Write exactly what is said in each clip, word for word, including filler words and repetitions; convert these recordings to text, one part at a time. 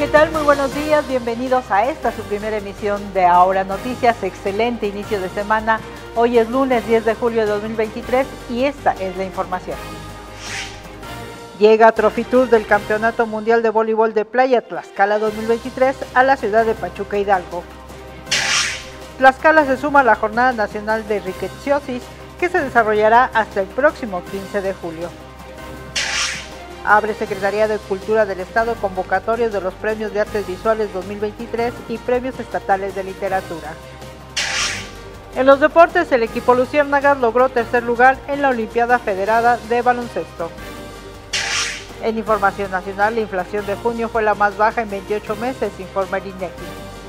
tal? Muy buenos días, bienvenidos a esta su primera emisión de Ahora Noticias. Excelente inicio de semana. Hoy es lunes diez de julio de dos mil veintitrés y esta es la información. Llega Trophy Tour del Campeonato Mundial de Voleibol de Playa Tlaxcala dos mil veintitrés a la ciudad de Pachuca Hidalgo. Tlaxcala se suma a la Jornada Nacional de Rickettsiosis que se desarrollará hasta el próximo quince de julio. Abre Secretaría de Cultura del Estado convocatorios de los Premios de Artes Visuales dos mil veintitrés y Premios Estatales de Literatura. En los deportes, el equipo Luciérnagas logró tercer lugar en la Olimpiada Federada de Baloncesto. En información nacional, la inflación de junio fue la más baja en veintiocho meses, informa el INEGI.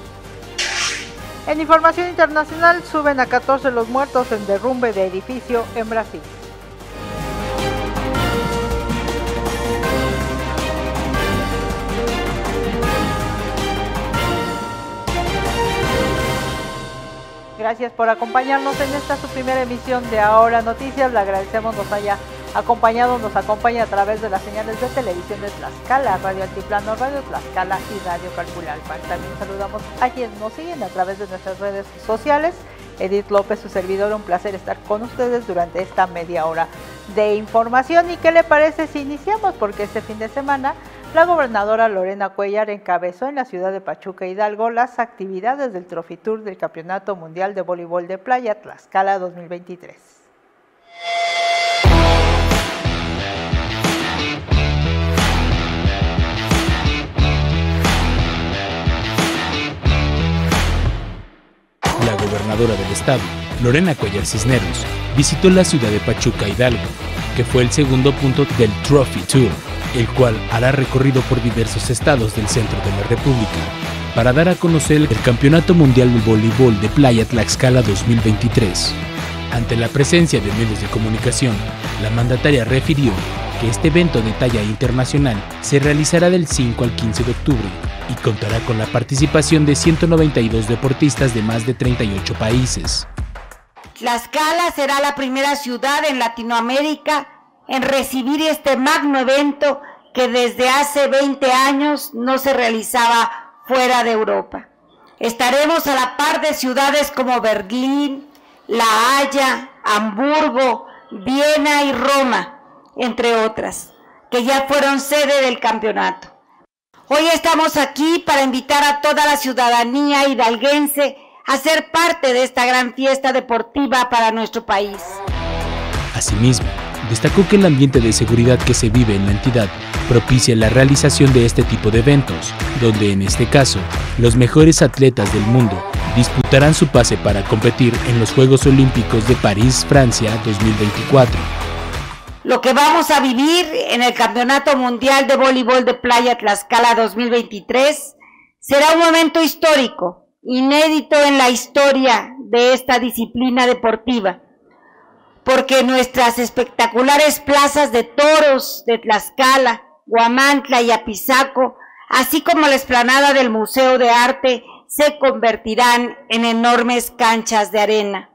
En información internacional, suben a catorce los muertos en derrumbe de edificio en Brasil. Gracias por acompañarnos en esta su primera emisión de Ahora Noticias. Le agradecemos nos haya acompañado, nos acompaña a través de las señales de televisión de Tlaxcala, Radio Altiplano, Radio Tlaxcala y Radio Calpulalpan. También saludamos a quienes nos siguen a través de nuestras redes sociales. Edith López, su servidor, un placer estar con ustedes durante esta media hora de información. ¿Y qué le parece si iniciamos? Porque este fin de semana la gobernadora Lorena Cuellar encabezó en la ciudad de Pachuca Hidalgo las actividades del Trophy Tour del Campeonato Mundial de Voleibol de Playa Tlaxcala dos mil veintitrés. La gobernadora del estado, Lorena Cuellar Cisneros, visitó la ciudad de Pachuca Hidalgo, que fue el segundo punto del Trophy Tour, el cual hará recorrido por diversos estados del centro de la República, para dar a conocer el Campeonato Mundial de Voleibol de Playa Tlaxcala dos mil veintitrés. Ante la presencia de medios de comunicación, la mandataria refirió que este evento de talla internacional se realizará del cinco al quince de octubre y contará con la participación de ciento noventa y dos deportistas de más de treinta y ocho países. Tlaxcala será la primera ciudad en Latinoamérica en recibir este magno evento que desde hace veinte años no se realizaba fuera de Europa. Estaremos a la par de ciudades como Berlín, La Haya, Hamburgo, Viena y Roma, entre otras, que ya fueron sede del campeonato. Hoy estamos aquí para invitar a toda la ciudadanía hidalguense a ser parte de esta gran fiesta deportiva para nuestro país. Asimismo, destacó que el ambiente de seguridad que se vive en la entidad propicia la realización de este tipo de eventos, donde en este caso, los mejores atletas del mundo disputarán su pase para competir en los Juegos Olímpicos de París, Francia dos mil veinticuatro. Lo que vamos a vivir en el Campeonato Mundial de Voleibol de Playa Tlaxcala dos mil veintitrés será un momento histórico, inédito en la historia de esta disciplina deportiva, porque nuestras espectaculares plazas de toros de Tlaxcala, Huamantla y Apizaco, así como la explanada del Museo de Arte, se convertirán en enormes canchas de arena.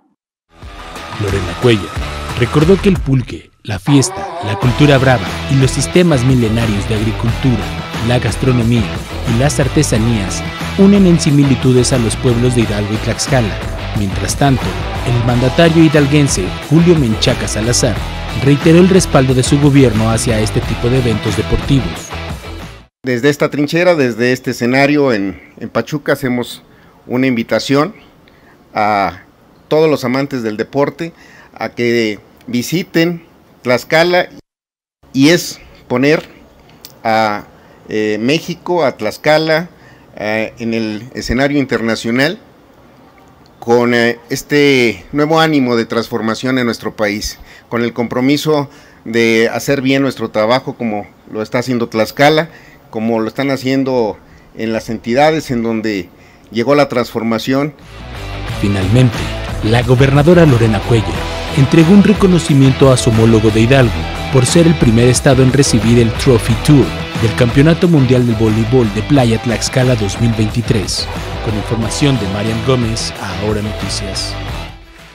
Lorena Cuellar recordó que el pulque, la fiesta, la cultura brava y los sistemas milenarios de agricultura, la gastronomía y las artesanías unen en similitudes a los pueblos de Hidalgo y Tlaxcala. Mientras tanto, el mandatario hidalguense Julio Menchaca Salazar reiteró el respaldo de su gobierno hacia este tipo de eventos deportivos. Desde esta trinchera, desde este escenario en, en Pachuca, hacemos una invitación a todos los amantes del deporte a que visiten Tlaxcala, y es poner a eh, México, a Tlaxcala, eh, en el escenario internacional, con eh, este nuevo ánimo de transformación en nuestro país, con el compromiso de hacer bien nuestro trabajo como lo está haciendo Tlaxcala, como lo están haciendo en las entidades en donde llegó la transformación. Finalmente, la gobernadora Lorena Cuellar entregó un reconocimiento a su homólogo de Hidalgo por ser el primer estado en recibir el Trophy Tour del Campeonato Mundial del Voleibol de Playa Tlaxcala dos mil veintitrés. Con información de Marian Gómez, Ahora Noticias.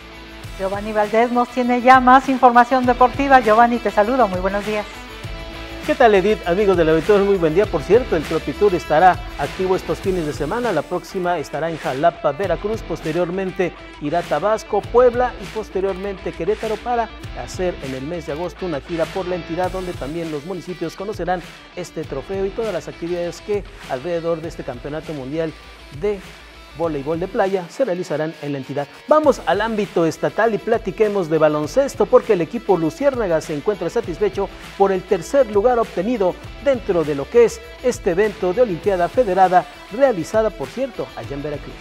Giovanni Valdés nos tiene ya más información deportiva. Giovanni, te saludo, muy buenos días. ¿Qué tal, Edith? Amigos del auditorio, muy buen día. Por cierto, el Tropitour estará activo estos fines de semana. La próxima estará en Jalapa, Veracruz, posteriormente irá a Tabasco, Puebla y posteriormente Querétaro para hacer en el mes de agosto una gira por la entidad donde también los municipios conocerán este trofeo y todas las actividades que alrededor de este campeonato mundial de voleibol de playa se realizarán en la entidad. Vamos al ámbito estatal y platiquemos de baloncesto porque el equipo Luciérnagas se encuentra satisfecho por el tercer lugar obtenido dentro de lo que es este evento de Olimpiada Federada realizada, por cierto, allá en Veracruz.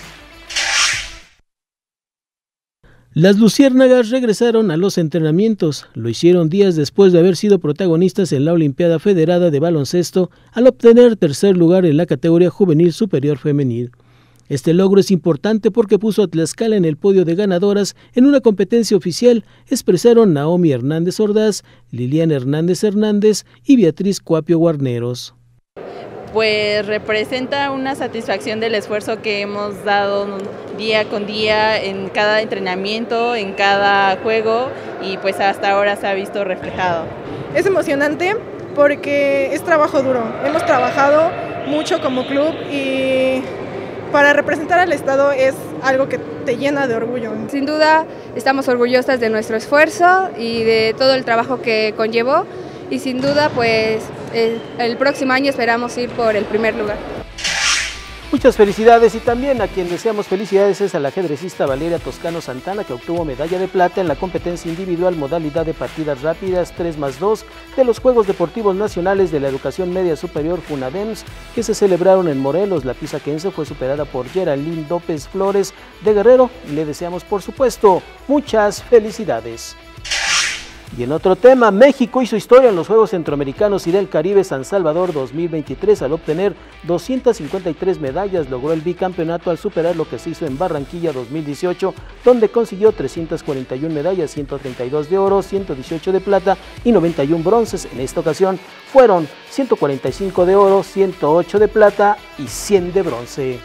Las Luciérnagas regresaron a los entrenamientos, lo hicieron días después de haber sido protagonistas en la Olimpiada Federada de Baloncesto al obtener tercer lugar en la categoría juvenil superior femenil. Este logro es importante porque puso a Tlaxcala en el podio de ganadoras en una competencia oficial, expresaron Naomi Hernández Ordaz, Liliana Hernández Hernández y Beatriz Cuapio Guarneros. Pues representa una satisfacción del esfuerzo que hemos dado día con día en cada entrenamiento, en cada juego y pues hasta ahora se ha visto reflejado. Es emocionante porque es trabajo duro, hemos trabajado mucho como club y para representar al Estado es algo que te llena de orgullo. Sin duda estamos orgullosas de nuestro esfuerzo y de todo el trabajo que conllevó y sin duda pues el, el próximo año esperamos ir por el primer lugar. Muchas felicidades y también a quien deseamos felicidades es a la ajedrecista Valeria Toscano Santana, que obtuvo medalla de plata en la competencia individual modalidad de partidas rápidas tres más dos de los Juegos Deportivos Nacionales de la Educación Media Superior FUNADEMS, que se celebraron en Morelos. La pisaquense fue superada por Geraldine López Flores de Guerrero y le deseamos, por supuesto, muchas felicidades. Y en otro tema, México hizo historia en los Juegos Centroamericanos y del Caribe San Salvador dos mil veintitrés al obtener doscientas cincuenta y tres medallas, logró el bicampeonato al superar lo que se hizo en Barranquilla dos mil dieciocho, donde consiguió trescientas cuarenta y una medallas, ciento treinta y dos de oro, ciento dieciocho de plata y noventa y uno bronces. En esta ocasión fueron ciento cuarenta y cinco de oro, ciento ocho de plata y cien de bronce.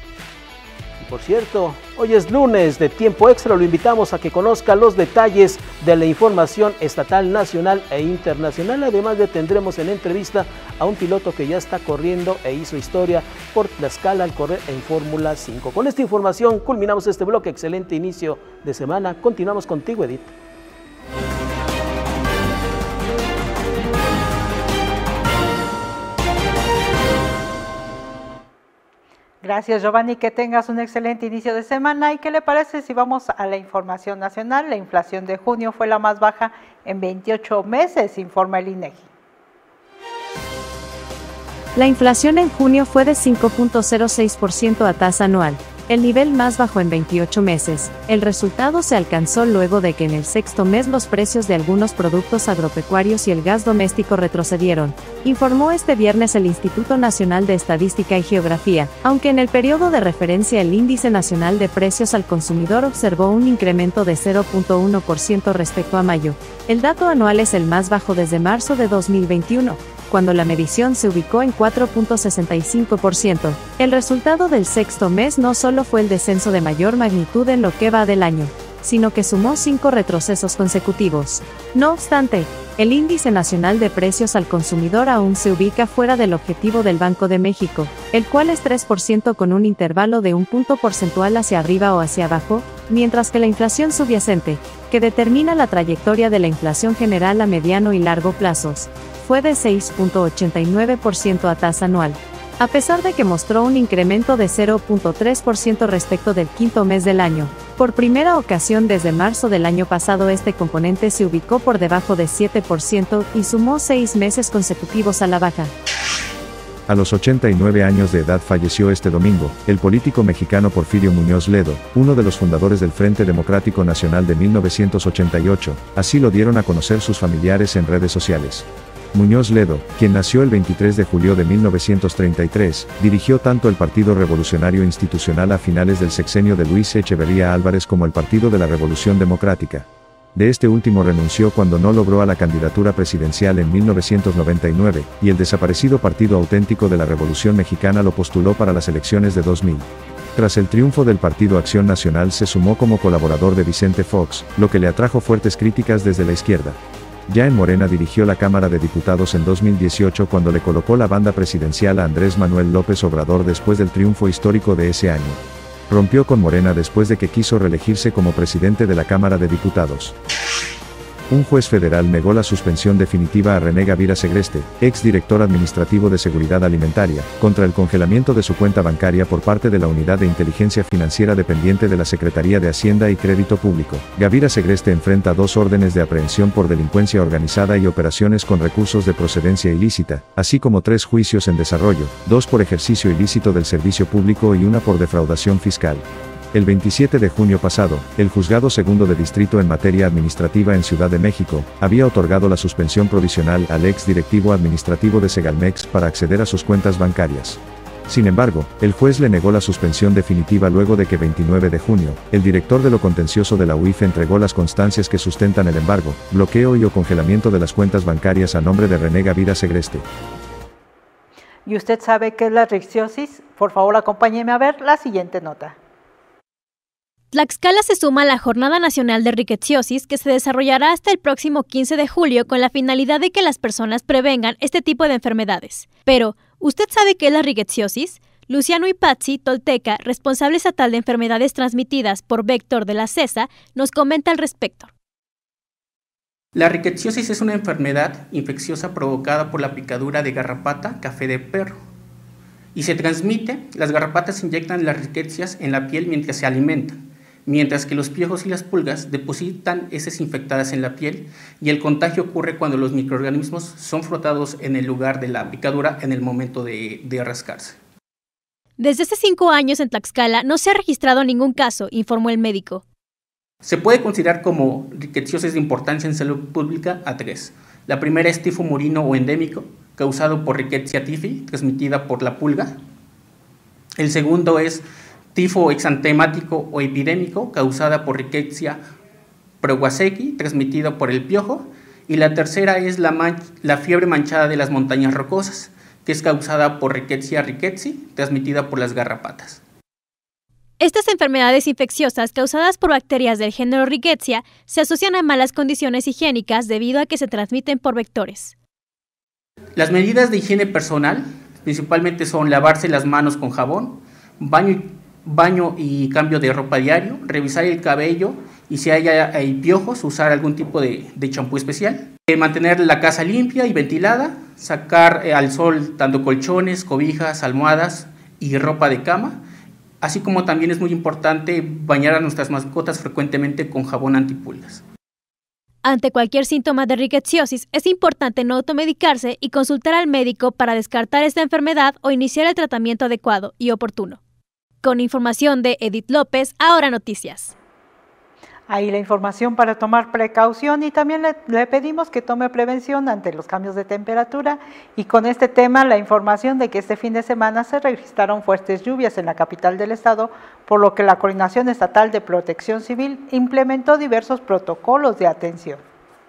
Por cierto, hoy es lunes de Tiempo Extra, lo invitamos a que conozca los detalles de la información estatal, nacional e internacional. Además le tendremos en entrevista a un piloto que ya está corriendo e hizo historia por Tlaxcala al correr en Fórmula cinco. Con esta información culminamos este bloque, excelente inicio de semana. Continuamos contigo, Edith. Gracias, Giovanni, que tengas un excelente inicio de semana. ¿Y qué le parece si vamos a la información nacional? La inflación de junio fue la más baja en veintiocho meses, informa el INEGI. La inflación en junio fue de cinco punto cero seis por ciento a tasa anual, el nivel más bajo en veintiocho meses. El resultado se alcanzó luego de que en el sexto mes los precios de algunos productos agropecuarios y el gas doméstico retrocedieron, informó este viernes el Instituto Nacional de Estadística y Geografía, aunque en el periodo de referencia el Índice Nacional de Precios al Consumidor observó un incremento de cero punto uno por ciento respecto a mayo. El dato anual es el más bajo desde marzo de dos mil veintiuno. Cuando la medición se ubicó en cuatro punto sesenta y cinco por ciento. El resultado del sexto mes no solo fue el descenso de mayor magnitud en lo que va del año, sino que sumó cinco retrocesos consecutivos. No obstante, el Índice Nacional de Precios al Consumidor aún se ubica fuera del objetivo del Banco de México, el cual es tres por ciento con un intervalo de un punto porcentual hacia arriba o hacia abajo, mientras que la inflación subyacente, que determina la trayectoria de la inflación general a mediano y largo plazos, fue de seis punto ochenta y nueve por ciento a tasa anual. A pesar de que mostró un incremento de cero punto tres por ciento respecto del quinto mes del año, por primera ocasión desde marzo del año pasado este componente se ubicó por debajo de siete por ciento y sumó seis meses consecutivos a la baja. A los ochenta y nueve años de edad falleció este domingo, el político mexicano Porfirio Muñoz Ledo, uno de los fundadores del Frente Democrático Nacional de mil novecientos ochenta y ocho, así lo dieron a conocer sus familiares en redes sociales. Muñoz Ledo, quien nació el veintitrés de julio de mil novecientos treinta y tres, dirigió tanto el Partido Revolucionario Institucional a finales del sexenio de Luis Echeverría Álvarez como el Partido de la Revolución Democrática. De este último renunció cuando no logró a la candidatura presidencial en mil novecientos noventa y nueve, y el desaparecido Partido Auténtico de la Revolución Mexicana lo postuló para las elecciones de dos mil. Tras el triunfo del Partido Acción Nacional se sumó como colaborador de Vicente Fox, lo que le atrajo fuertes críticas desde la izquierda. Ya en Morena dirigió la Cámara de Diputados en dos mil dieciocho cuando le colocó la banda presidencial a Andrés Manuel López Obrador después del triunfo histórico de ese año. Rompió con Morena después de que quiso reelegirse como presidente de la Cámara de Diputados. Un juez federal negó la suspensión definitiva a René Gavira Segreste, ex director administrativo de Seguridad Alimentaria, contra el congelamiento de su cuenta bancaria por parte de la Unidad de Inteligencia Financiera dependiente de la Secretaría de Hacienda y Crédito Público. Gavira Segreste enfrenta dos órdenes de aprehensión por delincuencia organizada y operaciones con recursos de procedencia ilícita, así como tres juicios en desarrollo, dos por ejercicio ilícito del servicio público y una por defraudación fiscal. El veintisiete de junio pasado, el Juzgado Segundo de Distrito en materia administrativa en Ciudad de México, había otorgado la suspensión provisional al ex directivo administrativo de Segalmex para acceder a sus cuentas bancarias. Sin embargo, el juez le negó la suspensión definitiva luego de que veintinueve de junio, el director de lo contencioso de la U I F entregó las constancias que sustentan el embargo, bloqueo y o congelamiento de las cuentas bancarias a nombre de René Gavira Segreste. ¿Y usted sabe qué es la rickettsiosis? Por favor, acompáñeme a ver la siguiente nota. Tlaxcala se suma a la Jornada Nacional de Rickettsiosis que se desarrollará hasta el próximo quince de julio con la finalidad de que las personas prevengan este tipo de enfermedades. Pero, ¿usted sabe qué es la rickettsiosis? Luciano Ipazzi, tolteca, responsable estatal de enfermedades transmitidas por vector de la CESA, nos comenta al respecto. La rickettsiosis es una enfermedad infecciosa provocada por la picadura de garrapata café de perro. Y se transmite, las garrapatas inyectan las riquecias en la piel mientras se alimentan, mientras que los piojos y las pulgas depositan heces infectadas en la piel y el contagio ocurre cuando los microorganismos son frotados en el lugar de la picadura en el momento de, de rascarse. Desde hace cinco años en Tlaxcala no se ha registrado ningún caso, informó el médico. Se puede considerar como rickettsiosis de importancia en salud pública a tres. La primera es tifo murino o endémico, causado por Rickettsia tifi, transmitida por la pulga. El segundo es tifo exantemático o epidémico, causada por Rickettsia prowazekii, transmitida por el piojo. Y la tercera es la, la fiebre manchada de las montañas rocosas, que es causada por Rickettsia rickettsii, transmitida por las garrapatas. Estas enfermedades infecciosas causadas por bacterias del género Rickettsia se asocian a malas condiciones higiénicas debido a que se transmiten por vectores. Las medidas de higiene personal principalmente son lavarse las manos con jabón, baño y, baño y cambio de ropa diario, revisar el cabello y si hay, hay piojos, usar algún tipo de, de champú especial. Eh, mantener la casa limpia y ventilada, sacar eh, al sol tanto colchones, cobijas, almohadas y ropa de cama. Así como también es muy importante bañar a nuestras mascotas frecuentemente con jabón antipulgas. Ante cualquier síntoma de rickettsiosis, es importante no automedicarse y consultar al médico para descartar esta enfermedad o iniciar el tratamiento adecuado y oportuno. Con información de Edith López, Ahora Noticias. Ahí la información para tomar precaución y también le, le pedimos que tome prevención ante los cambios de temperatura y con este tema la información de que este fin de semana se registraron fuertes lluvias en la capital del estado, por lo que la Coordinación Estatal de Protección Civil implementó diversos protocolos de atención.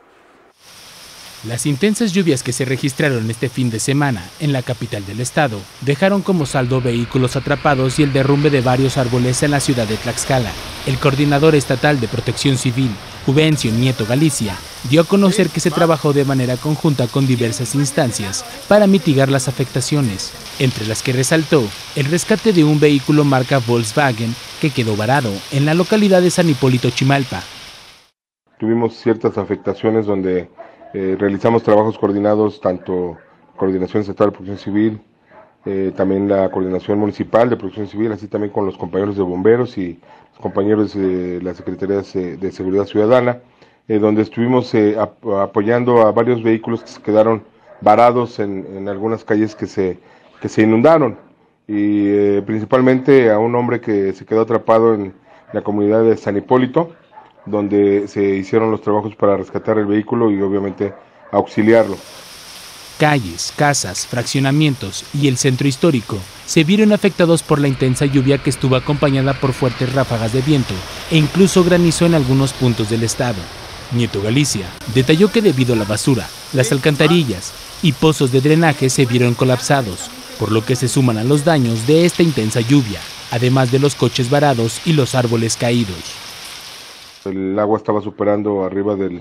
Las intensas lluvias que se registraron este fin de semana en la capital del estado dejaron como saldo vehículos atrapados y el derrumbe de varios árboles en la ciudad de Tlaxcala. El coordinador estatal de Protección Civil, Juvencio Nieto Galicia, dio a conocer que se trabajó de manera conjunta con diversas instancias para mitigar las afectaciones, entre las que resaltó el rescate de un vehículo marca Volkswagen que quedó varado en la localidad de San Hipólito Chimalpa. Tuvimos ciertas afectaciones donde Eh, realizamos trabajos coordinados, tanto Coordinación Estatal de Protección Civil, eh, también la Coordinación Municipal de Protección Civil, así también con los compañeros de bomberos y los compañeros de las Secretarías de, de Seguridad Ciudadana, eh, donde estuvimos eh, ap apoyando a varios vehículos que se quedaron varados en, en algunas calles que se, que se inundaron, y eh, principalmente a un hombre que se quedó atrapado en la comunidad de San Hipólito, donde se hicieron los trabajos para rescatar el vehículo y obviamente auxiliarlo. Calles, casas, fraccionamientos y el centro histórico se vieron afectados por la intensa lluvia que estuvo acompañada por fuertes ráfagas de viento e incluso granizo en algunos puntos del estado. Nieto Galicia detalló que debido a la basura, las alcantarillas y pozos de drenaje se vieron colapsados, por lo que se suman a los daños de esta intensa lluvia, además de los coches varados y los árboles caídos. El agua estaba superando arriba del,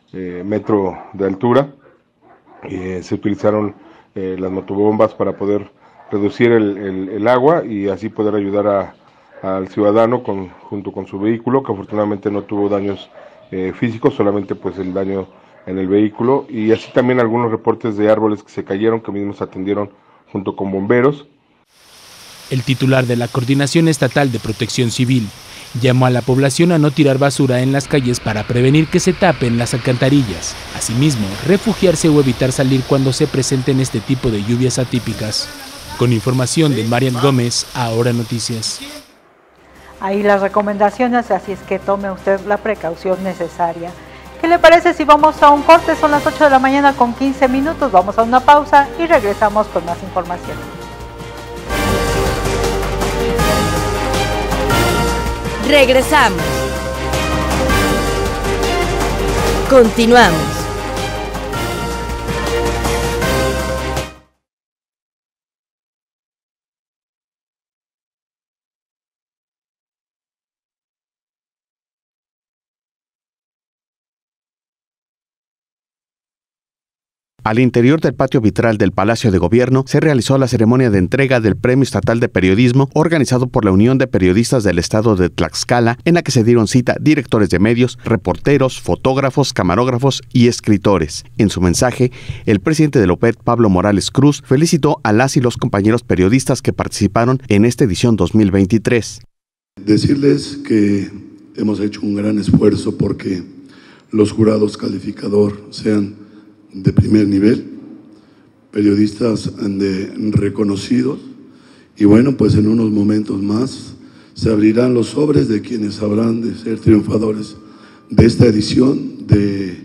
eh, metro de altura. Eh, se utilizaron eh, las motobombas para poder reducir el, el, el agua y así poder ayudar a, al ciudadano con, junto con su vehículo, que afortunadamente no tuvo daños eh, físicos, solamente pues el daño en el vehículo, y así también algunos reportes de árboles que se cayeron, que mismos atendieron junto con bomberos. El titular de la Coordinación Estatal de Protección Civil llamó a la población a no tirar basura en las calles para prevenir que se tapen las alcantarillas. Asimismo, refugiarse o evitar salir cuando se presenten este tipo de lluvias atípicas. Con información de Marian Gómez, Ahora Noticias. Ahí las recomendaciones, así es que tome usted la precaución necesaria. ¿Qué le parece si vamos a un corte? Son las ocho de la mañana con quince minutos, vamos a una pausa y regresamos con más información. Regresamos. Continuamos. Al interior del patio vitral del Palacio de Gobierno se realizó la ceremonia de entrega del Premio Estatal de Periodismo organizado por la Unión de Periodistas del Estado de Tlaxcala, en la que se dieron cita directores de medios, reporteros, fotógrafos, camarógrafos y escritores. En su mensaje, el presidente de la O P E D, Pablo Morales Cruz, felicitó a las y los compañeros periodistas que participaron en esta edición dos mil veintitrés. Decirles que hemos hecho un gran esfuerzo porque los jurados calificador sean de primer nivel, periodistas de reconocidos, y bueno, pues en unos momentos más se abrirán los sobres de quienes habrán de ser triunfadores de esta edición de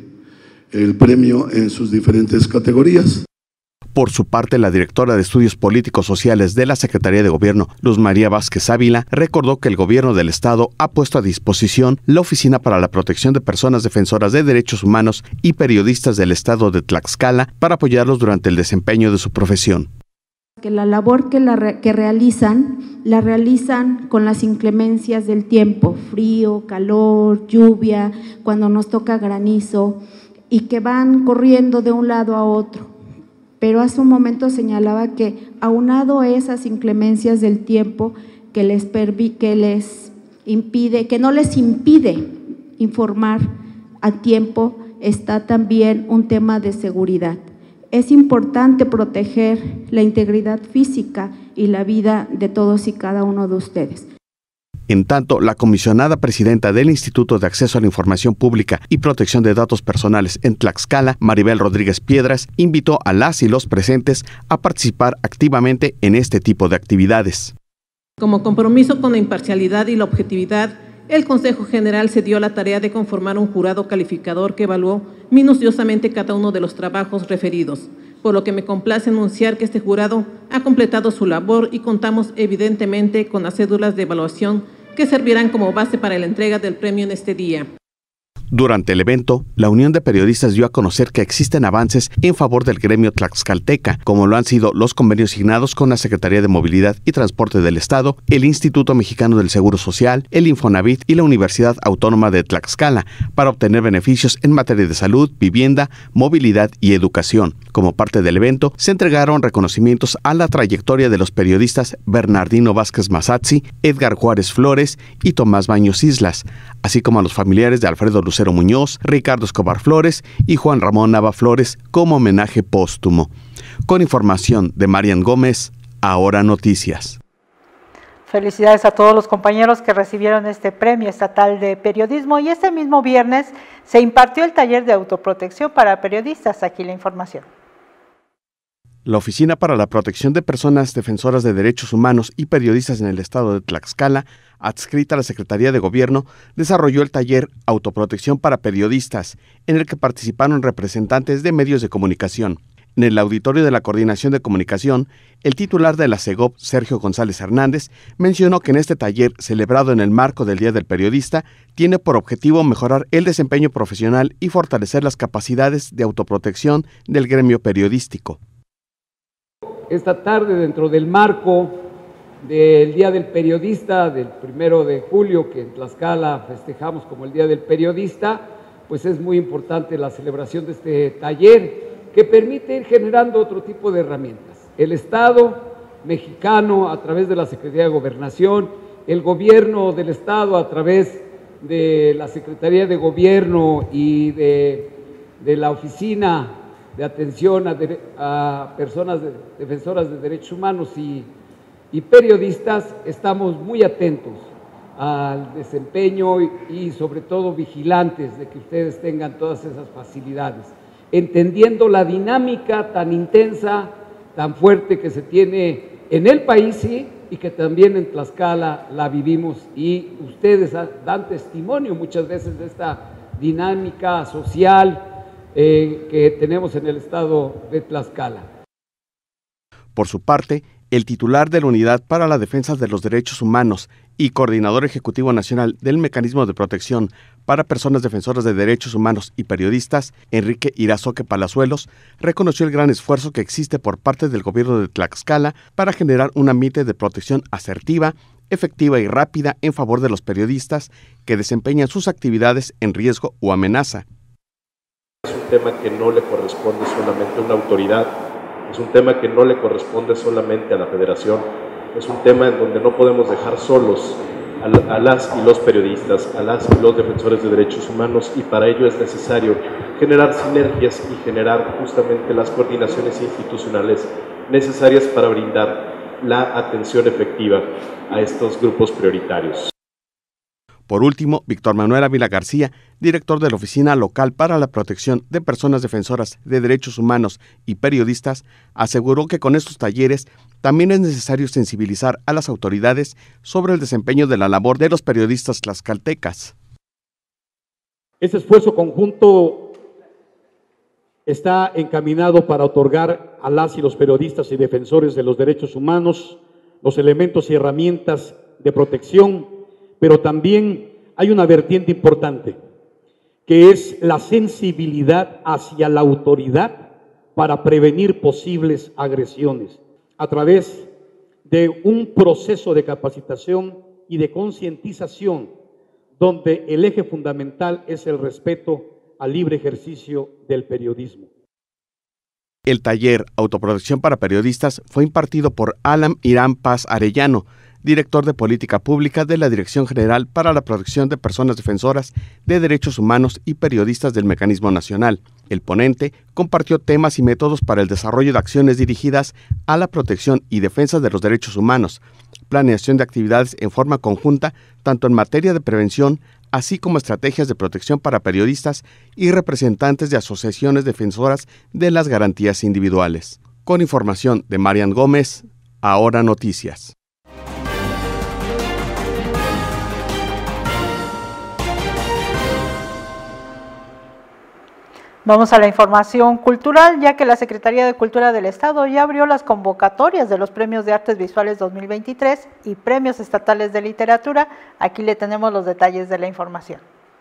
el premio en sus diferentes categorías. Por su parte, la directora de Estudios Políticos Sociales de la Secretaría de Gobierno, Luz María Vázquez Ávila, recordó que el Gobierno del Estado ha puesto a disposición la Oficina para la Protección de Personas Defensoras de Derechos Humanos y Periodistas del Estado de Tlaxcala para apoyarlos durante el desempeño de su profesión. Que la labor que, la re, que realizan, la realizan con las inclemencias del tiempo, frío, calor, lluvia, cuando nos toca granizo, y que van corriendo de un lado a otro. Pero hace un momento señalaba que aunado a esas inclemencias del tiempo que les, que les impide, que no les impide informar a tiempo, está también un tema de seguridad. Es importante proteger la integridad física y la vida de todos y cada uno de ustedes. En tanto, la comisionada presidenta del Instituto de Acceso a la Información Pública y Protección de Datos Personales en Tlaxcala, Maribel Rodríguez Piedras, invitó a las y los presentes a participar activamente en este tipo de actividades. Como compromiso con la imparcialidad y la objetividad, el Consejo General se dio la tarea de conformar un jurado calificador que evaluó minuciosamente cada uno de los trabajos referidos, por lo que me complace anunciar que este jurado ha completado su labor y contamos evidentemente con las cédulas de evaluación que servirán como base para la entrega del premio en este día. Durante el evento, la Unión de Periodistas dio a conocer que existen avances en favor del gremio tlaxcalteca, como lo han sido los convenios signados con la Secretaría de Movilidad y Transporte del Estado, el Instituto Mexicano del Seguro Social, el Infonavit y la Universidad Autónoma de Tlaxcala, para obtener beneficios en materia de salud, vivienda, movilidad y educación. Como parte del evento, se entregaron reconocimientos a la trayectoria de los periodistas Bernardino Vázquez Mazazzi, Edgar Juárez Flores y Tomás Baños Islas, así como a los familiares de Alfredo Lucero Muñoz, Ricardo Escobar Flores y Juan Ramón Nava Flores como homenaje póstumo. Con información de Marian Gómez, Ahora Noticias. Felicidades a todos los compañeros que recibieron este premio estatal de periodismo, y este mismo viernes se impartió el taller de autoprotección para periodistas. Aquí la información. La Oficina para la Protección de Personas Defensoras de Derechos Humanos y Periodistas en el Estado de Tlaxcala, adscrita a la Secretaría de Gobierno, desarrolló el taller Autoprotección para Periodistas, en el que participaron representantes de medios de comunicación. En el auditorio de la Coordinación de Comunicación, el titular de la SEGOP, Sergio González Hernández, mencionó que en este taller, celebrado en el marco del Día del Periodista, tiene por objetivo mejorar el desempeño profesional y fortalecer las capacidades de autoprotección del gremio periodístico. Esta tarde, dentro del marco del Día del Periodista, del primero de julio, que en Tlaxcala festejamos como el Día del Periodista, pues es muy importante la celebración de este taller que permite ir generando otro tipo de herramientas. El Estado mexicano a través de la Secretaría de Gobernación, el gobierno del Estado a través de la Secretaría de Gobierno y de, de la Oficina de Atención a, de, a Personas de, Defensoras de Derechos Humanos y, y periodistas, estamos muy atentos al desempeño y, y sobre todo vigilantes de que ustedes tengan todas esas facilidades, entendiendo la dinámica tan intensa, tan fuerte que se tiene en el país, sí, y que también en Tlaxcala la vivimos, y ustedes dan testimonio muchas veces de esta dinámica social eh, que tenemos en el estado de Tlaxcala. Por su parte, el titular de la Unidad para la Defensa de los Derechos Humanos y coordinador ejecutivo nacional del Mecanismo de Protección para Personas Defensoras de Derechos Humanos y Periodistas, Enrique Irazoque Palazuelos, reconoció el gran esfuerzo que existe por parte del gobierno de Tlaxcala para generar un ambiente de protección asertiva, efectiva y rápida en favor de los periodistas que desempeñan sus actividades en riesgo o amenaza. Es un tema que no le corresponde solamente a una autoridad, es un tema que no le corresponde solamente a la Federación, es un tema en donde no podemos dejar solos a las y los periodistas, a las y los defensores de derechos humanos, y para ello es necesario generar sinergias y generar justamente las coordinaciones institucionales necesarias para brindar la atención efectiva a estos grupos prioritarios. Por último, Víctor Manuel Ávila García, director de la Oficina Local para la Protección de Personas Defensoras de Derechos Humanos y Periodistas, aseguró que con estos talleres también es necesario sensibilizar a las autoridades sobre el desempeño de la labor de los periodistas tlaxcaltecas. Este esfuerzo conjunto está encaminado para otorgar a las y los periodistas y defensores de los derechos humanos los elementos y herramientas de protección, pero también hay una vertiente importante, que es la sensibilidad hacia la autoridad para prevenir posibles agresiones, a través de un proceso de capacitación y de concientización, donde el eje fundamental es el respeto al libre ejercicio del periodismo. El taller Autoprotección para Periodistas fue impartido por Alan Irán Paz Arellano, director de Política Pública de la Dirección General para la Protección de Personas Defensoras de Derechos Humanos y Periodistas del Mecanismo Nacional. El ponente compartió temas y métodos para el desarrollo de acciones dirigidas a la protección y defensa de los derechos humanos, planeación de actividades en forma conjunta, tanto en materia de prevención, así como estrategias de protección para periodistas y representantes de asociaciones defensoras de las garantías individuales. Con información de Marian Gómez, Ahora Noticias. Vamos a la información cultural, ya que la Secretaría de Cultura del Estado ya abrió las convocatorias de los Premios de Artes Visuales dos mil veintitrés y Premios Estatales de Literatura. Aquí le tenemos los detalles de la información.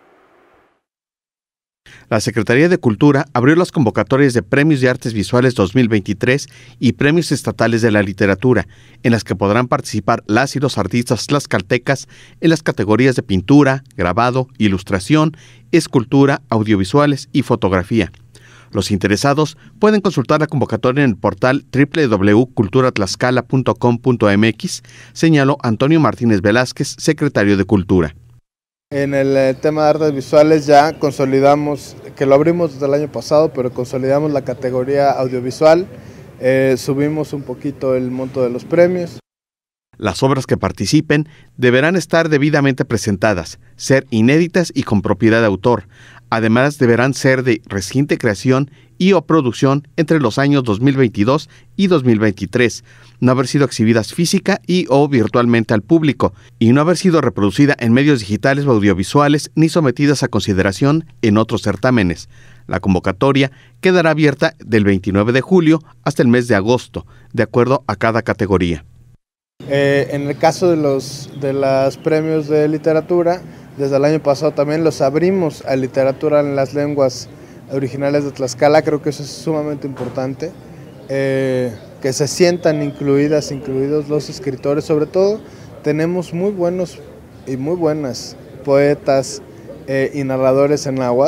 La Secretaría de Cultura abrió las convocatorias de Premios de Artes Visuales dos mil veintitrés y Premios Estatales de la Literatura, en las que podrán participar las y los artistas tlaxcaltecas en las categorías de pintura, grabado, ilustración, escultura, audiovisuales y fotografía. Los interesados pueden consultar la convocatoria en el portal doble u doble u doble u punto cultura tlaxcala punto com punto m x, señaló Antonio Martínez Velázquez, secretario de Cultura. En el tema de artes visuales ya consolidamos, que lo abrimos desde el año pasado, pero consolidamos la categoría audiovisual, eh, subimos un poquito el monto de los premios. Las obras que participen deberán estar debidamente presentadas, ser inéditas y con propiedad de autor. Además, deberán ser de reciente creación y o producción entre los años dos mil veintidós y dos mil veintitrés, no haber sido exhibidas física y o virtualmente al público, y no haber sido reproducida en medios digitales o audiovisuales ni sometidas a consideración en otros certámenes. La convocatoria quedará abierta del veintinueve de julio hasta el mes de agosto, de acuerdo a cada categoría. Eh, en el caso de los de los premios de literatura, desde el año pasado también los abrimos a literatura en las lenguas originales de Tlaxcala. Creo que eso es sumamente importante, eh, que se sientan incluidas, incluidos los escritores. Sobre todo tenemos muy buenos y muy buenas poetas eh, y narradores en náhuatl,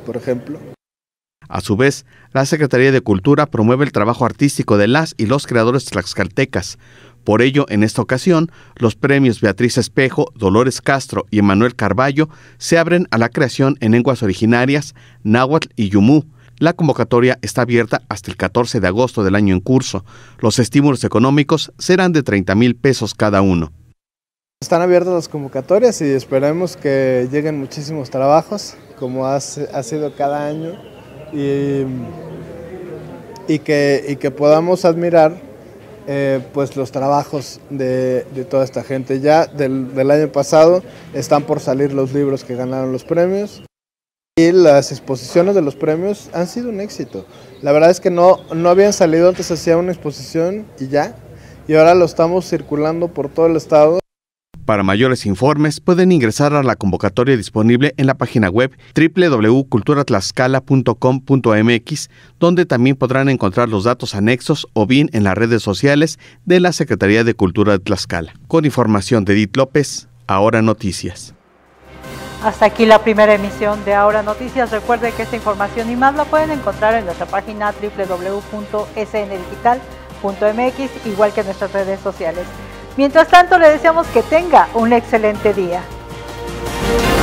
por ejemplo. A su vez, la Secretaría de Cultura promueve el trabajo artístico de las y los creadores tlaxcaltecas. Por ello, en esta ocasión, los premios Beatriz Espejo, Dolores Castro y Emanuel Carballo se abren a la creación en lenguas originarias, náhuatl y yumú. La convocatoria está abierta hasta el catorce de agosto del año en curso. Los estímulos económicos serán de treinta mil pesos cada uno. Están abiertas las convocatorias y esperemos que lleguen muchísimos trabajos, como ha, ha sido cada año, y, y, que, y que podamos admirar eh, pues los trabajos de, de toda esta gente. Ya del, del año pasado están por salir los libros que ganaron los premios. Y las exposiciones de los premios han sido un éxito. La verdad es que no, no habían salido, antes hacía una exposición y ya, y ahora lo estamos circulando por todo el estado. Para mayores informes pueden ingresar a la convocatoria disponible en la página web doble u doble u doble u punto cultura tlaxcala punto com punto m x, donde también podrán encontrar los datos anexos o bien en las redes sociales de la Secretaría de Cultura de Tlaxcala. Con información de Edith López, Ahora Noticias. Hasta aquí la primera emisión de Ahora Noticias. Recuerde que esta información y más la pueden encontrar en nuestra página doble u doble u doble u punto s n digital punto m x, igual que en nuestras redes sociales. Mientras tanto, le deseamos que tenga un excelente día.